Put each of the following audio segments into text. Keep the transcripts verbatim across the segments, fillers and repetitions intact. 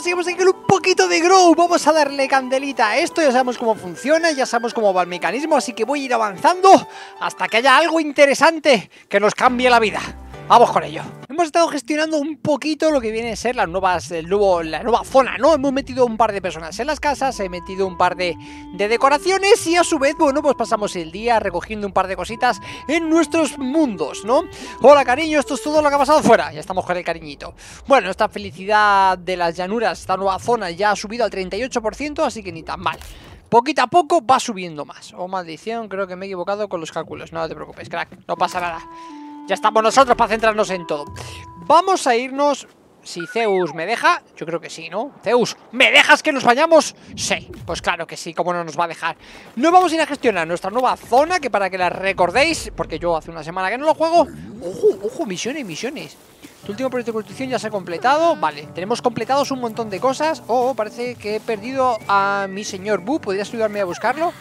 chicos, seguimos aquí con un poquito de grow. Vamos a darle candelita a esto, ya sabemos cómo funciona, ya sabemos cómo va el mecanismo. Así que voy a ir avanzando hasta que haya algo interesante que nos cambie la vida. Vamos con ello. Hemos estado gestionando un poquito lo que viene a ser las nuevas, el nuevo, la nueva zona, ¿no? Hemos metido un par de personas en las casas, he metido un par de, de decoraciones y a su vez, bueno, pues pasamos el día recogiendo un par de cositas en nuestros mundos, ¿no? Hola, cariño, esto es todo lo que ha pasado fuera. Ya estamos con el cariñito. Bueno, esta felicidad de las llanuras, esta nueva zona ya ha subido al treinta y ocho por ciento, así que ni tan mal. Poquito a poco va subiendo más. Oh, maldición, creo que me he equivocado con los cálculos. No te preocupes, crack, no pasa nada. Ya estamos nosotros para centrarnos en todo. Vamos a irnos... Si Zeus me deja, yo creo que sí, ¿no? Zeus, ¿me dejas que nos vayamos? Sí, pues claro que sí, ¿cómo no nos va a dejar? Nos vamos a ir a gestionar nuestra nueva zona, que para que la recordéis, porque yo hace una semana que no lo juego. Ojo, ojo, misiones, misiones. Tu último proyecto de construcción ya se ha completado. Vale, tenemos completados un montón de cosas. Oh, parece que he perdido a mi señor Bu. ¿Podrías ayudarme a buscarlo?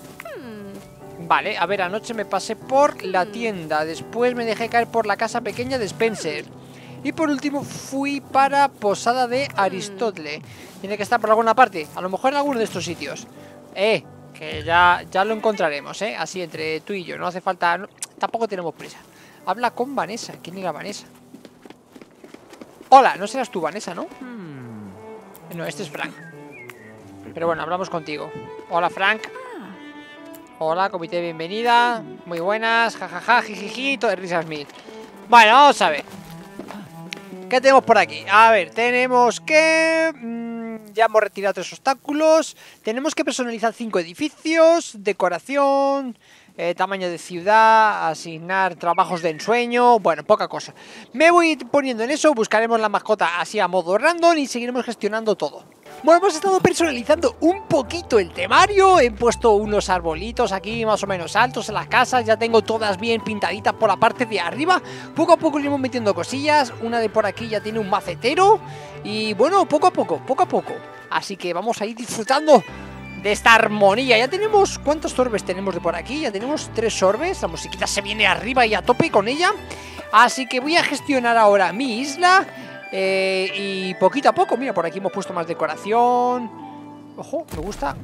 Vale, a ver, anoche me pasé por la tienda. Después me dejé caer por la casa pequeña de Spencer. Y por último fui para Posada de Aristóteles. Tiene que estar por alguna parte. A lo mejor en alguno de estos sitios. Eh, que ya, ya lo encontraremos, eh. Así entre tú y yo, no hace falta no, tampoco tenemos prisa. Habla con Vanessa. ¿Quién era Vanessa? Hola, no serás tú, Vanessa, ¿no? No, este es Frank. Pero bueno, hablamos contigo. Hola, Frank. Hola, comité de bienvenida. Muy buenas, jajaja, jijiji, todo de risas mil. Bueno, vamos a ver. ¿Qué tenemos por aquí? A ver, tenemos que... Mmm, ya hemos retirado tres obstáculos. Tenemos que personalizar cinco edificios. Decoración, eh, tamaño de ciudad, asignar trabajos de ensueño. Bueno, poca cosa. Me voy poniendo en eso, buscaremos la mascota así a modo random y seguiremos gestionando todo. Bueno, hemos estado personalizando un poquito el temario. He puesto unos arbolitos aquí más o menos altos en las casas. Ya tengo todas bien pintaditas por la parte de arriba. Poco a poco le iremos metiendo cosillas. Una de por aquí ya tiene un macetero. Y bueno, poco a poco, poco a poco. Así que vamos a ir disfrutando de esta armonía. Ya tenemos... ¿Cuántos sorbes tenemos de por aquí? Ya tenemos tres sorbes. La musiquita se viene arriba y a tope con ella. Así que voy a gestionar ahora mi isla. Eh, y poquito a poco, mira, por aquí hemos puesto más decoración. Ojo, me gusta.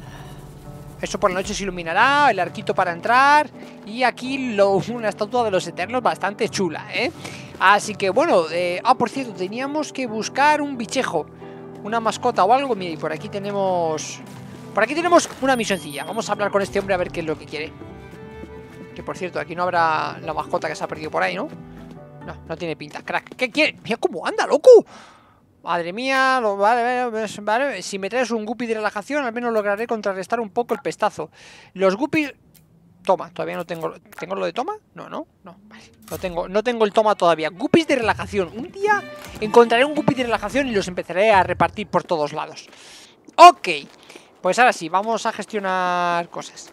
Eso por la noche se iluminará. El arquito para entrar. Y aquí lo, una estatua de los Eternos bastante chula, ¿eh? Así que bueno, eh, ah, por cierto, teníamos que buscar un bichejo, una mascota o algo. Mira, y por aquí tenemos... Por aquí tenemos una misioncilla. Vamos a hablar con este hombre a ver qué es lo que quiere. Que por cierto, aquí no habrá la mascota que se ha perdido por ahí, ¿no? No, no tiene pinta, crack. ¿Qué quiere? Mira cómo anda, loco. Madre mía, lo, vale, vale, vale. Si me traes un guppy de relajación, al menos lograré contrarrestar un poco el pestazo. Los guppies... Toma, todavía no tengo... ¿Tengo lo de toma? No, no, no, vale. No tengo, no tengo el toma todavía. Guppies de relajación. Un día encontraré un guppy de relajación y los empezaré a repartir por todos lados. Ok. Pues ahora sí, vamos a gestionar cosas.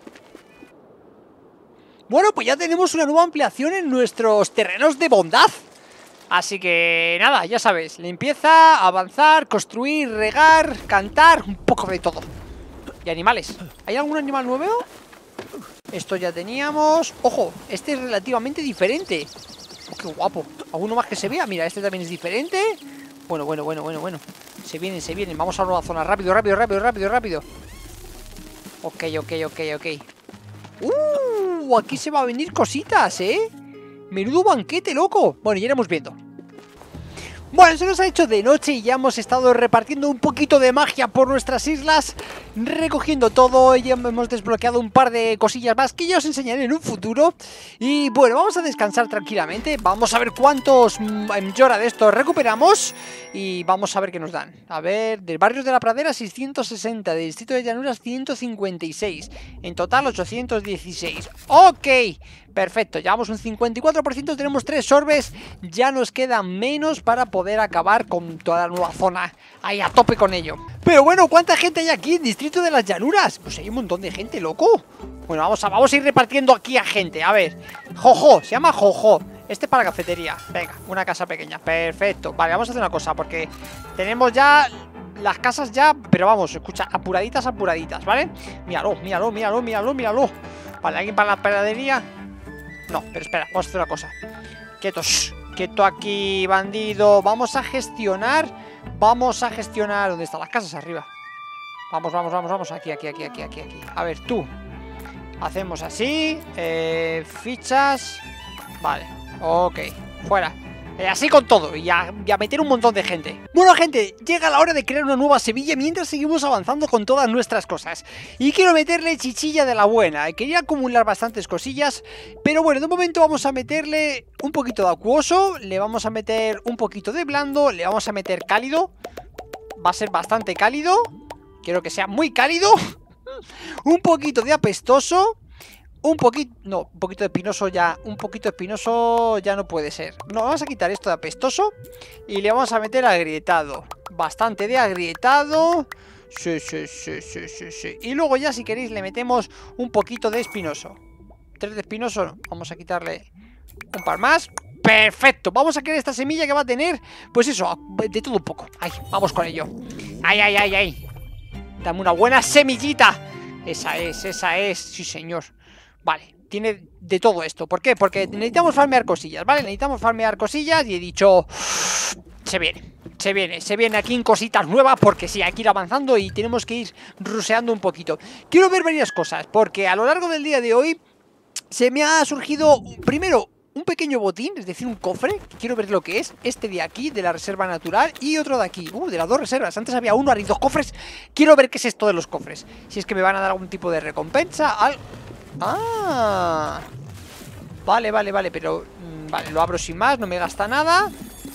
Bueno, pues ya tenemos una nueva ampliación en nuestros terrenos de bondad. Así que nada, ya sabes, limpieza, avanzar, construir, regar, cantar, un poco de todo. Y animales. ¿Hay algún animal nuevo? Esto ya teníamos. Ojo, este es relativamente diferente. Oh, qué guapo. ¿Alguno más que se vea? Mira, este también es diferente. Bueno, bueno, bueno, bueno, bueno. Se vienen, se vienen. Vamos a una nueva zona. Rápido, rápido, rápido, rápido, rápido. Ok, ok, ok, ok. Uh, aquí se va a venir cositas, ¿eh? Menudo banquete, loco. Bueno, ya iremos viendo. Bueno, se nos ha hecho de noche y ya hemos estado repartiendo un poquito de magia por nuestras islas, recogiendo todo. Ya hemos desbloqueado un par de cosillas más que ya os enseñaré en un futuro. Y bueno, vamos a descansar tranquilamente. Vamos a ver cuántos Llora de estos recuperamos y vamos a ver qué nos dan. A ver, del barrio de la Pradera seiscientos sesenta, del distrito de Llanuras ciento cincuenta y seis, en total ochocientos dieciséis. Ok, perfecto, llevamos un cincuenta y cuatro por ciento, tenemos tres sorbes. Ya nos queda menos para poder acabar con toda la nueva zona. Ahí a tope con ello. Pero bueno, ¿cuánta gente hay aquí en Distrito de las Llanuras? Pues hay un montón de gente, loco. Bueno, vamos a, vamos a ir repartiendo aquí a gente. A ver, Jojo, se llama Jojo. Este para cafetería. Venga, una casa pequeña, perfecto. Vale, vamos a hacer una cosa, porque tenemos ya las casas ya, pero vamos, escucha, apuraditas, apuraditas, ¿vale? Míralo, míralo, míralo, míralo, míralo. Vale, ¿alguien para la panadería? No, pero espera, vamos a hacer una cosa. Quietos, quieto aquí, bandido. Vamos a gestionar Vamos a gestionar... ¿Dónde están las casas? Arriba. Vamos, vamos, vamos, vamos. Aquí, aquí, aquí, aquí, aquí, aquí. A ver, tú. Hacemos así. Eh, fichas. Vale. Ok. Fuera. Eh, así con todo, y a, y a meter un montón de gente. Bueno, gente, llega la hora de crear una nueva semilla mientras seguimos avanzando con todas nuestras cosas. Y quiero meterle chichilla de la buena. Quería acumular bastantes cosillas, pero bueno, de momento vamos a meterle un poquito de acuoso, le vamos a meter un poquito de blando, le vamos a meter cálido. Va a ser bastante cálido. Quiero que sea muy cálido. Un poquito de apestoso. Un poquito, no, un poquito de espinoso ya, un poquito espinoso ya no puede ser. No, vamos a quitar esto de apestoso y le vamos a meter agrietado. Bastante de agrietado. Sí, sí, sí, sí, sí, sí. Y luego ya si queréis le metemos un poquito de espinoso. Tres de espinoso, no. Vamos a quitarle un par más. Perfecto, vamos a crear esta semilla que va a tener, pues eso, de todo un poco. Ahí, vamos con ello. Ay, ay, ay, ay. Dame una buena semillita. Esa es, esa es, sí señor. Vale, tiene de todo esto. ¿Por qué? Porque necesitamos farmear cosillas, ¿vale? Necesitamos farmear cosillas y he dicho... Se viene, se viene, se viene aquí en cositas nuevas porque sí, hay que ir avanzando y tenemos que ir ruseando un poquito. Quiero ver varias cosas porque a lo largo del día de hoy se me ha surgido, primero, un pequeño botín, es decir, un cofre. Quiero ver lo que es, este de aquí, de la reserva natural, y otro de aquí, uh, de las dos reservas. Antes había uno, ahora hay dos cofres. Quiero ver qué es esto de los cofres. Si es que me van a dar algún tipo de recompensa, algo... Ah, vale, vale, vale, pero mmm, vale, lo abro sin más, no me gasta nada.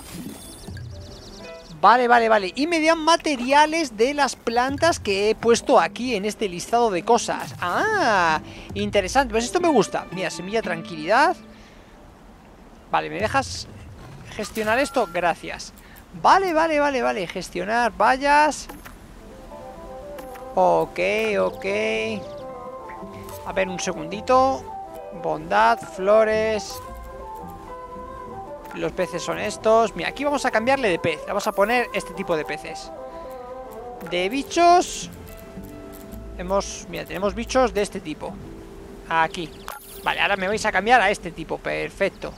Vale, vale, vale. Y me dan materiales de las plantas que he puesto aquí en este listado de cosas. Ah, interesante, pues esto me gusta. Mira, semilla tranquilidad. Vale, ¿me dejas gestionar esto? Gracias. Vale, vale, vale, vale, gestionar vallas. Ok, ok. A ver, un segundito. Bondad, flores. Los peces son estos. Mira, aquí vamos a cambiarle de pez. Vamos a poner este tipo de peces. De bichos. Hemos, mira, tenemos bichos de este tipo. Aquí. Vale, ahora me vais a cambiar a este tipo. Perfecto.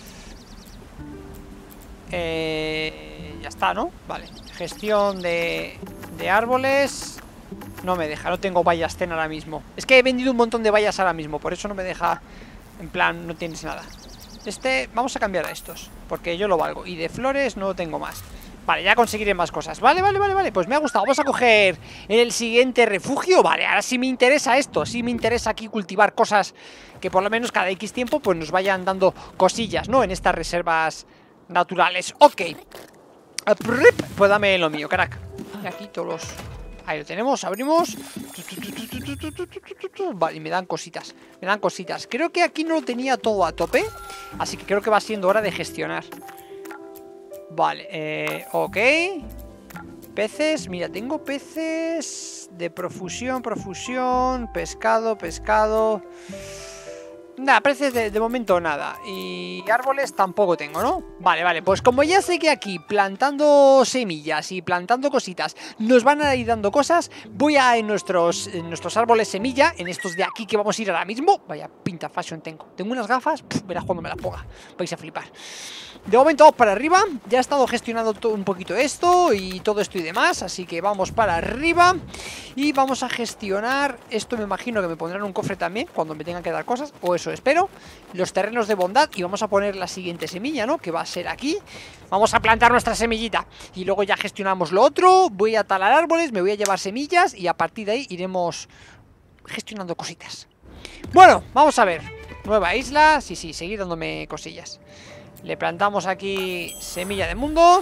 Eh, ya está, ¿no? Vale. Gestión de, de árboles. No me deja, no tengo vallas zen ahora mismo. Es que he vendido un montón de vallas ahora mismo, por eso no me deja. En plan, no tienes nada. Este, vamos a cambiar a estos, porque yo lo valgo. Y de flores no tengo más. Vale, ya conseguiré más cosas. Vale, vale, vale, vale, pues me ha gustado. Vamos a coger el siguiente refugio. Vale, ahora sí me interesa esto. Sí me interesa aquí cultivar cosas que por lo menos cada X tiempo pues nos vayan dando cosillas, ¿no? En estas reservas naturales. Ok. Pues dame lo mío, carac. Y aquí todos los... Ahí lo tenemos, abrimos. Vale, y me dan cositas. Me dan cositas. Creo que aquí no lo tenía todo a tope, así que creo que va siendo hora de gestionar. Vale, eh, ok. Peces, mira, tengo peces de profusión, profusión. Pescado, pescado. Nada, peces de, de momento nada. Y árboles tampoco tengo, ¿no? Vale, vale, pues como ya sé que aquí plantando semillas y plantando cositas nos van a ir dando cosas, voy a en nuestros, en nuestros árboles semilla, en estos de aquí que vamos a ir ahora mismo. Vaya pinta fashion tengo. Tengo unas gafas, puf, verás cuando me las ponga. Vais a flipar. De momento vamos para arriba. Ya he estado gestionando todo un poquito esto y todo esto y demás, así que vamos para arriba. Y vamos a gestionar, esto me imagino que me pondrán un cofre también cuando me tengan que dar cosas, o eso espero. Los terrenos de bondad, y vamos a poner la siguiente semilla, ¿no? Que va a ser aquí. Vamos a plantar nuestra semillita y luego ya gestionamos lo otro. Voy a talar árboles, me voy a llevar semillas y a partir de ahí iremos gestionando cositas. Bueno, vamos a ver. Nueva isla, sí, sí, seguir dándome cosillas. Le plantamos aquí semilla de mundo.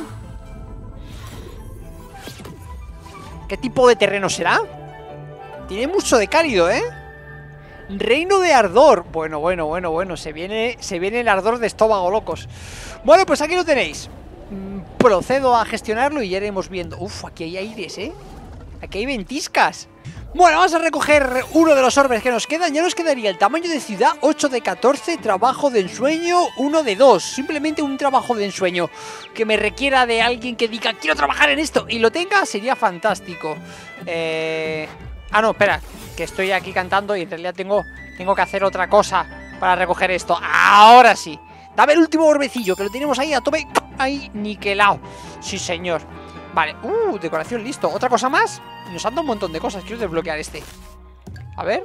¿Qué tipo de terreno será? Tiene mucho de cálido, ¿eh? Reino de ardor. Bueno, bueno, bueno, bueno. Se viene, se viene el ardor de estómago, locos. Bueno, pues aquí lo tenéis. Procedo a gestionarlo y ya iremos viendo. Uf, aquí hay aires, ¿eh? Aquí hay ventiscas. Bueno, vamos a recoger uno de los orbes que nos quedan. Ya nos quedaría el tamaño de ciudad, ocho de catorce. Trabajo de ensueño, uno de dos. Simplemente un trabajo de ensueño que me requiera de alguien que diga quiero trabajar en esto y lo tenga, sería fantástico. Eh... Ah, no, espera, que estoy aquí cantando y en realidad tengo, tengo que hacer otra cosa para recoger esto. Ahora sí. Dame el último orbecillo, que lo tenemos ahí a tope. Ahí, niquelado. Sí, señor. Vale, uh, decoración, listo. ¿Otra cosa más? Nos han dado un montón de cosas. Quiero desbloquear este. A ver.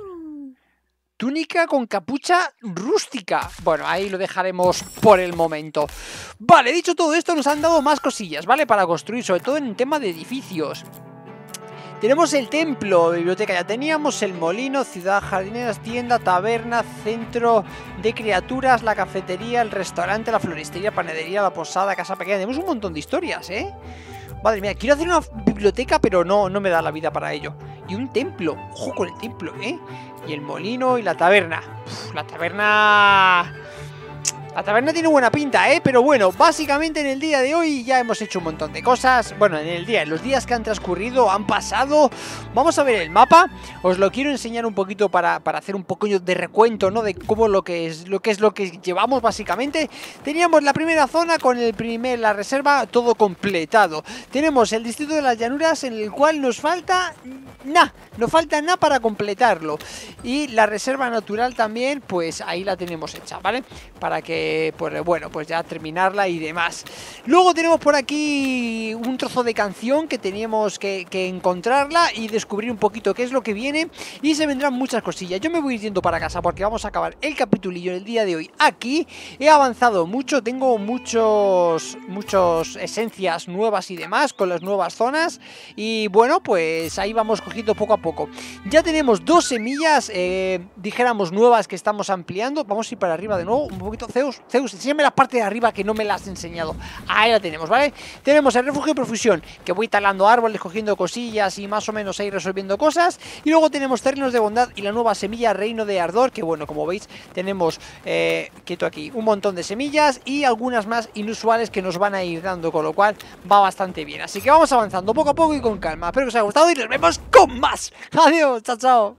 Túnica con capucha rústica. Bueno, ahí lo dejaremos por el momento. Vale, dicho todo esto, nos han dado más cosillas, ¿vale? Para construir, sobre todo en el tema de edificios. Tenemos el templo, biblioteca ya teníamos, el molino, ciudad, jardineras, tienda, taberna, centro de criaturas, la cafetería, el restaurante, la floristería, panadería, la posada, casa pequeña. Tenemos un montón de historias, ¿eh? Madre mía, quiero hacer una biblioteca, pero no, no me da la vida para ello. Y un templo, ojo con el templo, ¿eh? Y el molino y la taberna. Uf, la taberna... La taberna tiene buena pinta, ¿eh? Pero bueno, básicamente en el día de hoy ya hemos hecho un montón de cosas. Bueno, en el día, en los días que han transcurrido, han pasado. Vamos a ver el mapa. Os lo quiero enseñar un poquito para, para hacer un poquillo de recuento, ¿no? De cómo lo que es lo que es lo que llevamos básicamente. Teníamos la primera zona con el primer, la reserva, todo completado. Tenemos el distrito de las llanuras en el cual nos falta nada. No falta nada para completarlo. Y la reserva natural también, pues ahí la tenemos hecha, ¿vale? Para que, pues bueno, pues ya terminarla y demás. Luego tenemos por aquí un trozo de canción que teníamos que, que encontrarla y descubrir un poquito qué es lo que viene. Y se vendrán muchas cosillas. Yo me voy yendo para casa porque vamos a acabar el capitulillo el día de hoy aquí. He avanzado mucho, tengo muchos, muchos esencias nuevas y demás con las nuevas zonas. Y bueno, pues ahí vamos cogiendo poco a poco. Poco. Ya tenemos dos semillas, eh, dijéramos nuevas que estamos ampliando. Vamos a ir para arriba de nuevo, un poquito. Zeus, Zeus, enséñame la parte de arriba que no me la has enseñado. Ahí la tenemos, ¿vale? Tenemos el refugio de profusión, que voy talando árboles, cogiendo cosillas y más o menos ahí resolviendo cosas. Y luego tenemos terrenos de bondad y la nueva semilla reino de ardor, que bueno, como veis, tenemos, eh, quieto aquí, un montón de semillas y algunas más inusuales que nos van a ir dando, con lo cual va bastante bien. Así que vamos avanzando poco a poco y con calma. Espero que os haya gustado y nos vemos con más. Adiós, chao, chao.